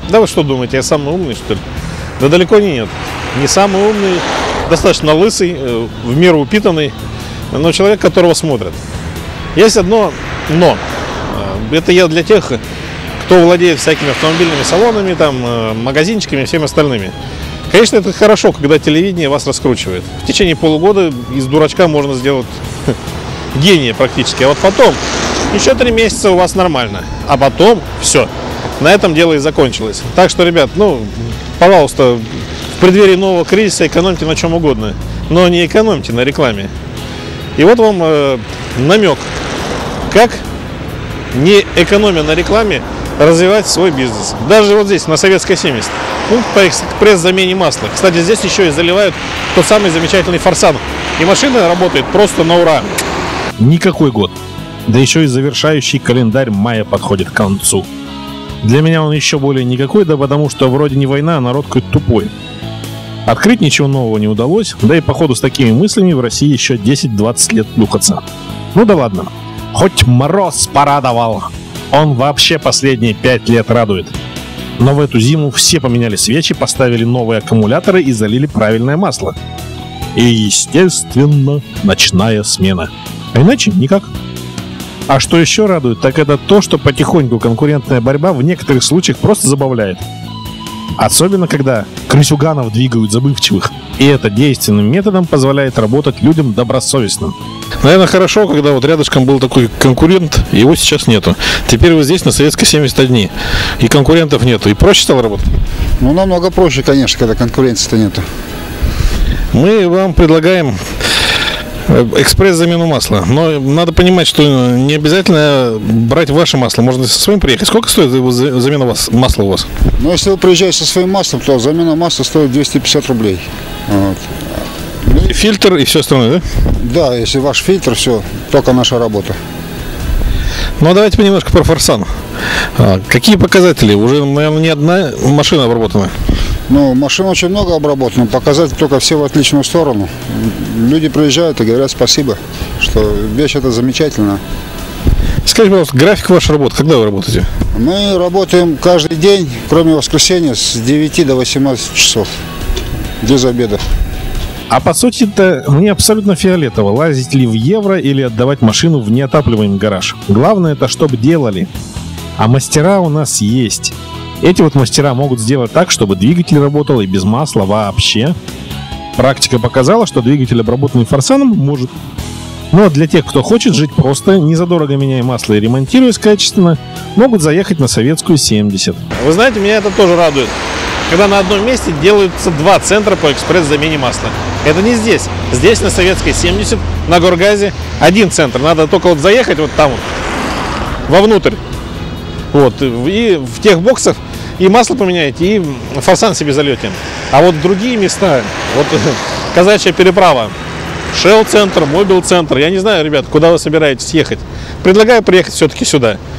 Да вы что думаете, я самый умный, что ли? Да далеко нет. Не самый умный, достаточно лысый, в меру упитанный, но человек, которого смотрят. Есть одно но. Это я для тех, кто владеет всякими автомобильными салонами, там, магазинчиками и всеми остальными. Конечно, это хорошо, когда телевидение вас раскручивает. В течение полугода из дурачка можно сделать гения практически. А вот потом, еще 3 месяца у вас нормально. А потом все. На этом дело и закончилось. Так что, ребят, ну, пожалуйста, в преддверии нового кризиса экономьте на чем угодно. Но не экономьте на рекламе. И вот вам намек, как, не экономя на рекламе, развивать свой бизнес. Даже вот здесь, на Советской 70. Пункт по экспресс-замене масла. Кстати, здесь еще и заливают тот самый замечательный форсан. И машина работает просто на ура. Никакой год. Да еще и завершающий календарь мая подходит к концу. Для меня он еще более никакой, да потому что вроде не война, а народ какой-то тупой. Открыть ничего нового не удалось, да и походу с такими мыслями в России еще 10-20 лет плюхаться. Ну да ладно. Хоть мороз порадовал. Он вообще последние 5 лет радует. Но в эту зиму все поменяли свечи, поставили новые аккумуляторы и залили правильное масло. И, естественно, ночная смена. А иначе никак. А что еще радует, так это то, что потихоньку конкурентная борьба в некоторых случаях просто забавляет. Особенно, когда крысюганов двигают забывчивых. И это действенным методом позволяет работать людям добросовестным. Наверное, хорошо, когда вот рядышком был такой конкурент, его сейчас нету. Теперь вы здесь, на Советской 70 одни, и конкурентов нету. И проще стало работать? Ну, намного проще, конечно, когда конкуренции-то нету. Мы вам предлагаем экспресс-замену масла. Но надо понимать, что не обязательно брать ваше масло. Можно со своим приехать. Сколько стоит замена масла у вас? Ну, если вы приезжаете со своим маслом, то замена масла стоит 250 рублей. Вот. И фильтр и все остальное, да? Да, если ваш фильтр, все, только наша работа. Ну, давайте немножко про форсан. Какие показатели? Уже, наверное, не одна машина обработана. Ну, машин очень много обработано, показатели только все в отличную сторону. Люди приезжают и говорят спасибо, что вещь эта замечательная. Скажите, пожалуйста, график вашей работы, когда вы работаете? Мы работаем каждый день, кроме воскресенья, с 9 до 18 часов, без обеда. А по сути-то мне абсолютно фиолетово, лазить ли в евро или отдавать машину в неотапливаемый гараж. Главное это, чтобы делали. А мастера у нас есть. Эти вот мастера могут сделать так, чтобы двигатель работал и без масла вообще. Практика показала, что двигатель, обработанный форсаном, может. Но для тех, кто хочет жить просто, не задорого меняя масло и ремонтируясь качественно, могут заехать на Советскую 70. Вы знаете, меня это тоже радует. Когда на одном месте делаются 2 центра по экспресс-замене масла. Это не здесь. Здесь, на Советской 70, на Горгазе, 1 центр. Надо только вот заехать вот там, вовнутрь. Вот, и в тех боксах и масло поменяете, и форсан себе зальете. А вот другие места, вот Казачья переправа, Shell-центр, Мобил-центр, я не знаю, ребят, куда вы собираетесь ехать. Предлагаю приехать все-таки сюда.